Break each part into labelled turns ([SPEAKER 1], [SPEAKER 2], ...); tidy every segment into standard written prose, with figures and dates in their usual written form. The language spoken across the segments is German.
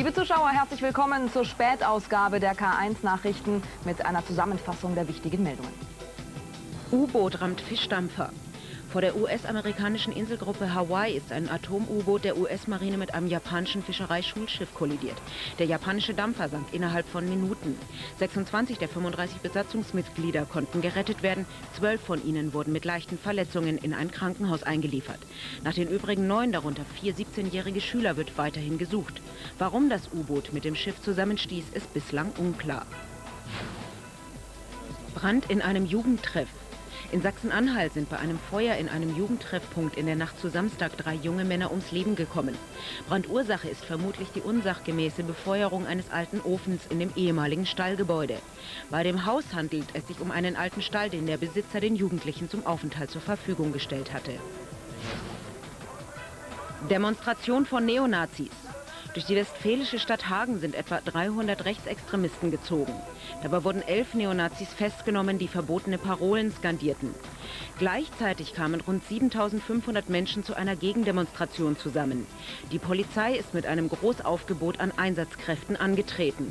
[SPEAKER 1] Liebe Zuschauer, herzlich willkommen zur Spätausgabe der K1-Nachrichten mit einer Zusammenfassung der wichtigen Meldungen.
[SPEAKER 2] U-Boot rammt Fischdampfer. Vor der US-amerikanischen Inselgruppe Hawaii ist ein Atom-U-Boot der US-Marine mit einem japanischen Fischereischulschiff kollidiert. Der japanische Dampfer sank innerhalb von Minuten. 26 der 35 Besatzungsmitglieder konnten gerettet werden. 12 von ihnen wurden mit leichten Verletzungen in ein Krankenhaus eingeliefert. Nach den übrigen 9, darunter 4 17-jährige Schüler, wird weiterhin gesucht. Warum das U-Boot mit dem Schiff zusammenstieß, ist bislang unklar. Brand in einem Jugendtreff. In Sachsen-Anhalt sind bei einem Feuer in einem Jugendtreffpunkt in der Nacht zu Samstag 3 junge Männer ums Leben gekommen. Brandursache ist vermutlich die unsachgemäße Befeuerung eines alten Ofens in dem ehemaligen Stallgebäude. Bei dem Haus handelt es sich um einen alten Stall, den der Besitzer den Jugendlichen zum Aufenthalt zur Verfügung gestellt hatte. Demonstration von Neonazis. Durch die westfälische Stadt Hagen sind etwa 300 Rechtsextremisten gezogen. Dabei wurden 11 Neonazis festgenommen, die verbotene Parolen skandierten. Gleichzeitig kamen rund 7.500 Menschen zu einer Gegendemonstration zusammen. Die Polizei ist mit einem Großaufgebot an Einsatzkräften angetreten.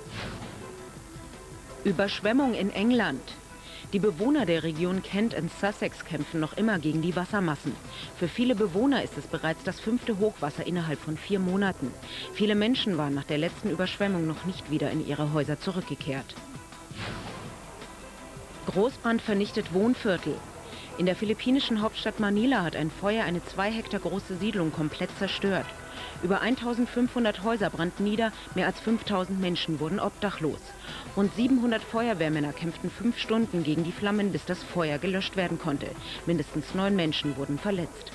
[SPEAKER 2] Überschwemmung in England. Die Bewohner der Region Kent und Sussex kämpfen noch immer gegen die Wassermassen. Für viele Bewohner ist es bereits das 5. Hochwasser innerhalb von 4 Monaten. Viele Menschen waren nach der letzten Überschwemmung noch nicht wieder in ihre Häuser zurückgekehrt. Großbrand vernichtet Wohnviertel. In der philippinischen Hauptstadt Manila hat ein Feuer eine 2 Hektar große Siedlung komplett zerstört. Über 1.500 Häuser brannten nieder, mehr als 5.000 Menschen wurden obdachlos. Rund 700 Feuerwehrmänner kämpften 5 Stunden gegen die Flammen, bis das Feuer gelöscht werden konnte. Mindestens 9 Menschen wurden verletzt.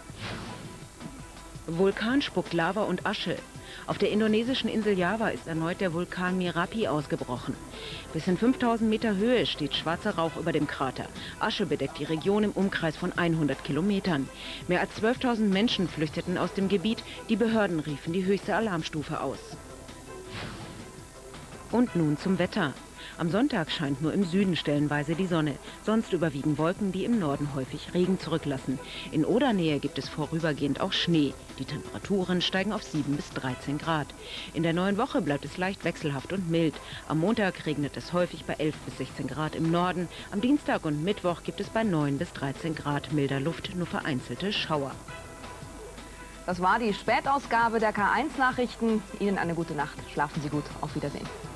[SPEAKER 2] Vulkan spuckt Lava und Asche. Auf der indonesischen Insel Java ist erneut der Vulkan Merapi ausgebrochen. Bis in 5000 Meter Höhe steht schwarzer Rauch über dem Krater. Asche bedeckt die Region im Umkreis von 100 Kilometern. Mehr als 12.000 Menschen flüchteten aus dem Gebiet. Die Behörden riefen die höchste Alarmstufe aus. Und nun zum Wetter. Am Sonntag scheint nur im Süden stellenweise die Sonne. Sonst überwiegen Wolken, die im Norden häufig Regen zurücklassen. In Odernähe gibt es vorübergehend auch Schnee. Die Temperaturen steigen auf 7 bis 13 Grad. In der neuen Woche bleibt es leicht wechselhaft und mild. Am Montag regnet es häufig bei 11 bis 16 Grad im Norden. Am Dienstag und Mittwoch gibt es bei 9 bis 13 Grad milder Luft nur vereinzelte Schauer.
[SPEAKER 1] Das war die Spätausgabe der K1-Nachrichten. Ihnen eine gute Nacht. Schlafen Sie gut. Auf Wiedersehen.